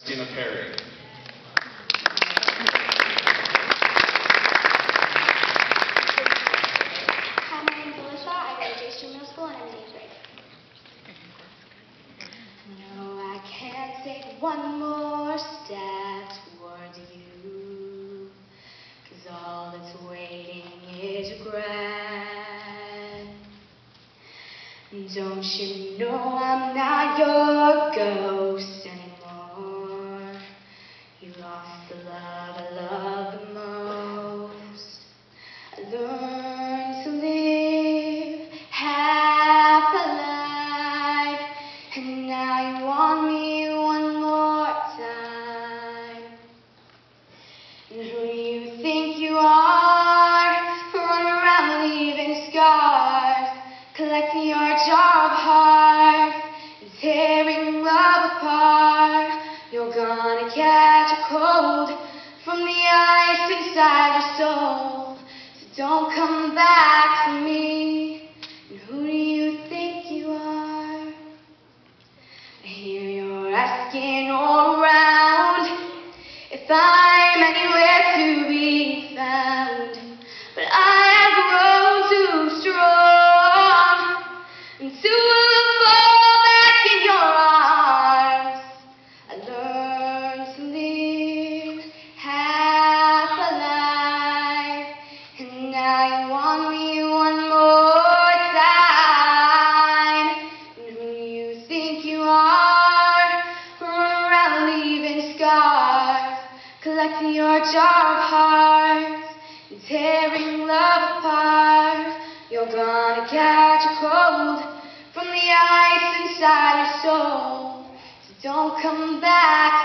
Tina Perry. Hi, my name's Alyssa. I go to J Street Middle School and I'm in 8th grade. No, I can't take one more step toward you, 'cause all that's waiting is regret. Don't you know I'm not your ghost anymore? You lost the love I love the most. I learned to live half a life, and now you want me one more time. And who do you think you are? Running around leaving scars, collecting your jar of hearts and tearing love apart. You're gonna catch a cold from the ice inside your soul, so don't come back to me. And who do you think you are? I hear you're asking all around if I'm anywhere to be found, but I have grown too strong to fall back in your arms. I learned to live half a life, and now you want me one more time. And who do you think you are? Running around leaving scars, collecting your jar of hearts and tearing love apart. You're gonna catch a cold from the ice inside your soul, so don't come back